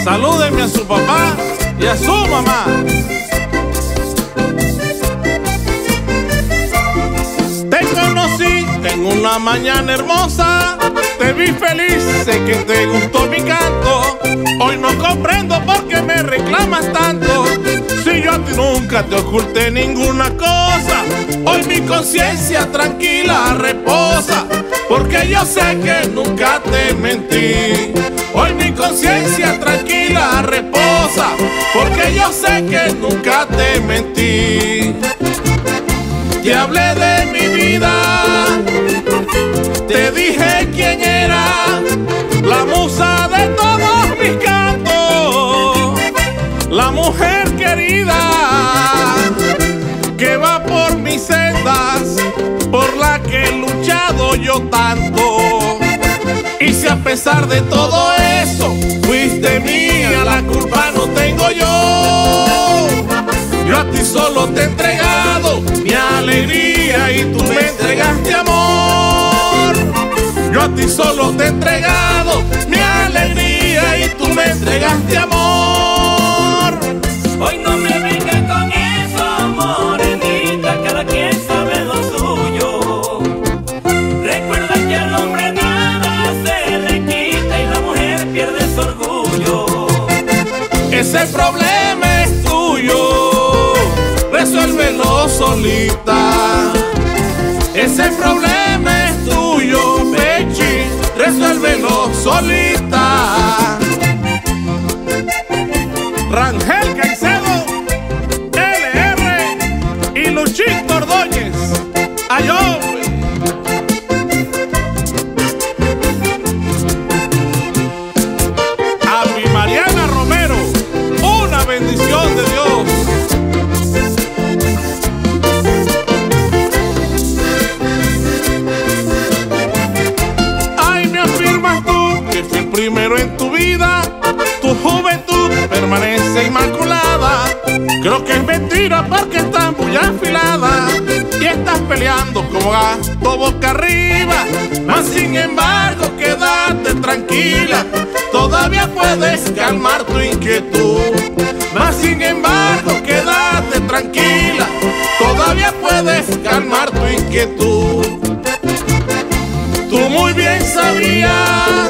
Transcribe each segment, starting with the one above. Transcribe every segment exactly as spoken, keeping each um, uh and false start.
Salúdenme a su papá y a su mamá. Te conocí en una mañana hermosa, te vi feliz, sé que te gustó mi canto. Hoy no comprendo por qué me reclamas tanto, si yo a ti nunca te oculté ninguna cosa. Hoy mi conciencia tranquila reposa, porque yo sé que nunca te mentí. Hoy mi conciencia tranquila reposa, porque yo sé que nunca te mentí. Te hablé de mi vida, te dije quién era, la musa de todos mis cantos, la mujer querida que va por mis sendas, por la que he luchado yo tanto. Y si a pesar de todo eso fuiste mía, la culpa no tengo yo. Yo a ti solo te he entregado mi alegría y tú me entregaste amor. Yo a ti solo te he entregado mi alegría y tú me entregaste amor. Hoy no me vengas con eso, morenita, cada quien sabe lo suyo. Recuerda que al hombre nada se le quita y la mujer pierde su orgullo. Ese problema es tuyo, resuélvelo solita. Ese problema es tuyo, Pechi, resuélvelo solita. Rangel Caicedo, L R y Luchito Ordóñez. Ayó. A mi Mariana Romero, una bendición de Dios. Ay, me afirmas tú que fui el primero en tu vida, tu juventud permanece inmaculada. Creo que es mentira porque estás muy afilada y estás peleando como gato boca arriba. Mas sin embargo quédate tranquila, todavía puedes calmar tu inquietud. Mas sin embargo quédate tranquila, todavía puedes calmar tu inquietud. Tú muy bien sabías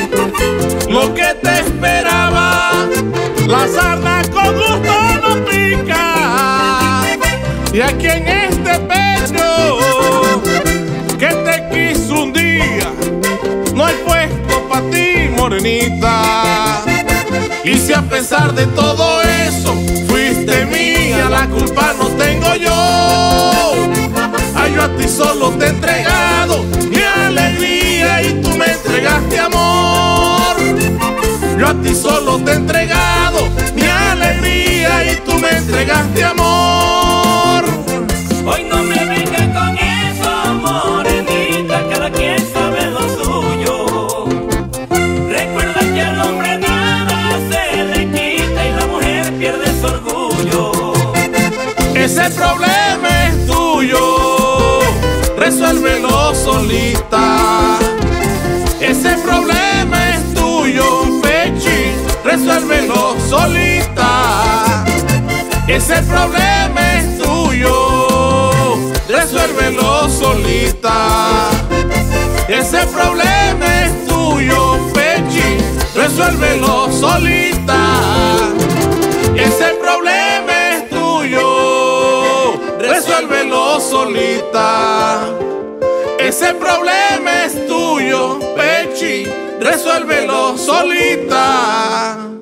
lo que te esperaba, la sarna con gusto no pica. Y aquí en este pecho que te quiso un día, no hay puesto pa' ti, morenita. Y si a pesar de todo eso fuiste mía, la culpa no tengo yo. Ay, yo a ti solo te he entregado mi alegría y tú me entregaste amor. Yo a ti solo te he entregado mi alegría y tú me entregaste amor. Hoy no me vengas con eso, morenita, cada quien sabe lo suyo. Recuerda que al hombre nada se le quita y la mujer pierde su orgullo. Ese problema es tuyo, resuélvelo solita. Ese problema es tuyo, Pechi, resuélvelo solita. Ese problema es tuyo, resuélvelo solita. Ese problema es tuyo, Pechi, resuélvelo solita. Ese problema es tuyo, resuélvelo solita. Ese problema es tuyo, Pechi, resuélvelo solita.